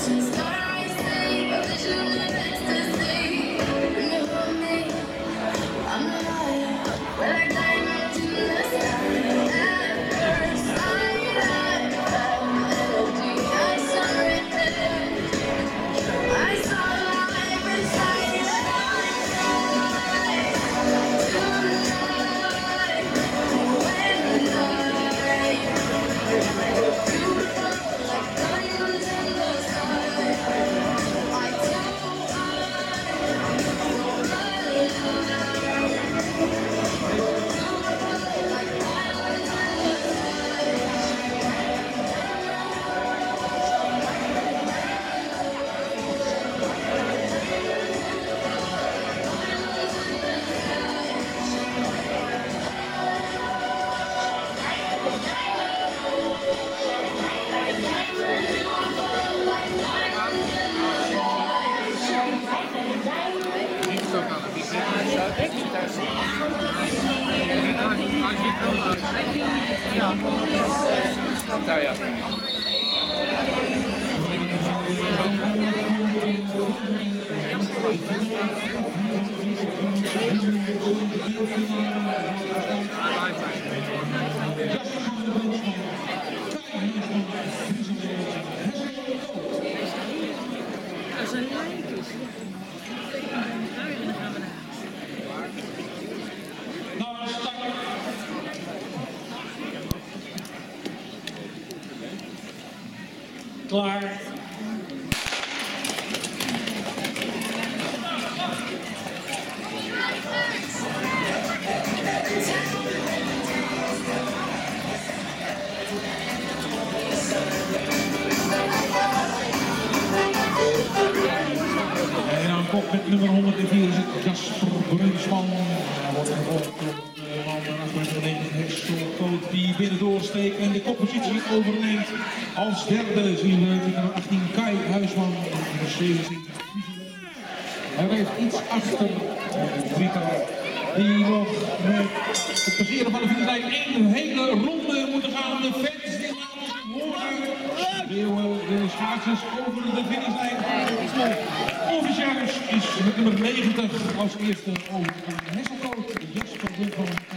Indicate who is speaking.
Speaker 1: Nou ja.
Speaker 2: Klaar. En dan komt met nummer 104 is het Jasper Brunsman. Hij wordt gevolgd door de man van 98 Hesselkoot die binnendoor steekt en de koppositie overneemt. Als derde zien we nummer 18 Kai Huisman en nummer 17. Hij rijdt iets achter Rita, die nog met het passeren van de finishlijn één hele ronde moeten gaan. De fans die horen schreeuwen de schaatsers over de finishlijn. Officialis is met nummer 90 als eerste over Hesselkoot, Jasper Brunsman.